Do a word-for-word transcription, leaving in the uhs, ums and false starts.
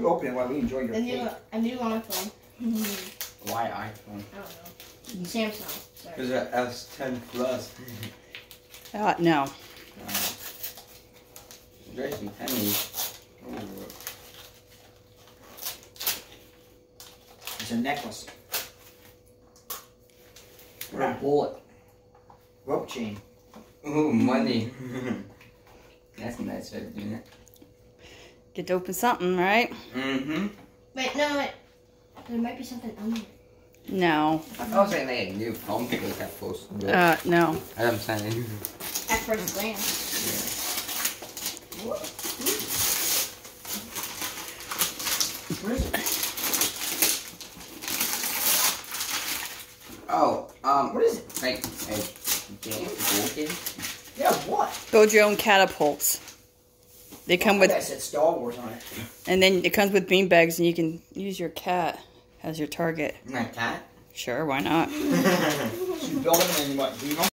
You open it while we enjoy your a new, cake. a new iPhone. Why iPhone? I don't know. Samsung. Sorry. There's a S ten Plus. Uh, no. Uh, J C Penney. It's a necklace. Or a bullet. Rope chain. Ooh, money. That's a nice way of doing it. Get to open something, right? Mm-hmm. Wait, no, wait. There might be something under it. No. I was saying they had a new phone case that supposed to do it. Uh, no. That's what I'm saying. At first glance. What is it? Oh, um, What is it? like a game toolkit? Yeah, what? Build your own catapults. They come Oh, with, that said Star Wars on it. and then it comes with bean bags, and you can use your cat as your target. My cat? Sure, why not? You build them and then what? Do you know?